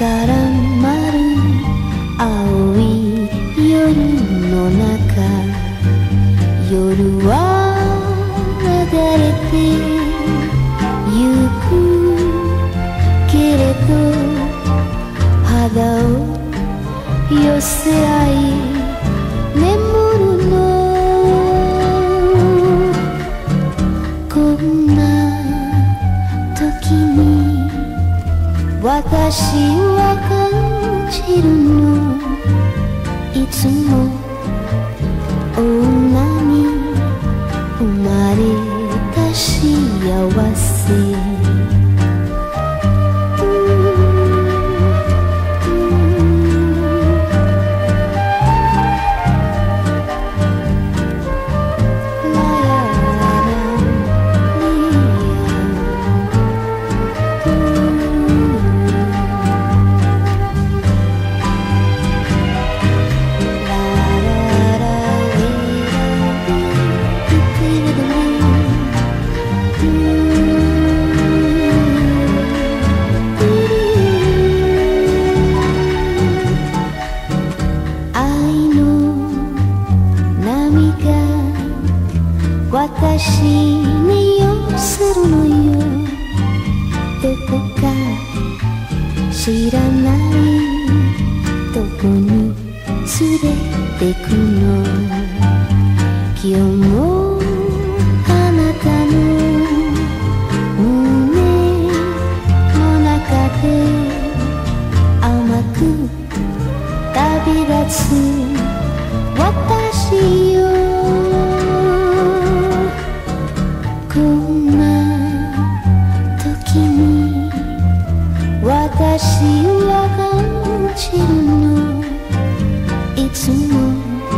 からまる青い夜の中、夜は流れてゆくけれど、肌を寄せ合い眠るの。こんな時に私は感じるの、いつも女に生まれた幸せ。私に寄せるのよ、どこか知らないとこに連れてくの。今日もあなたの胸の中で甘く旅立つ私よ。こんな時に私は感じるの、いつも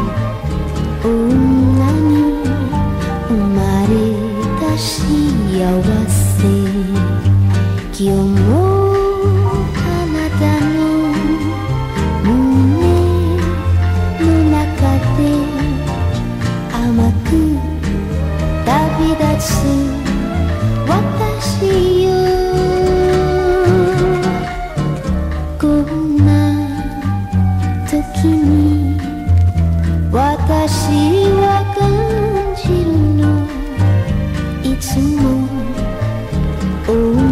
女に生まれた幸せ。今日もあなたの胸の中で甘く旅立つ私よ。こんな時に私は感じるの、いつも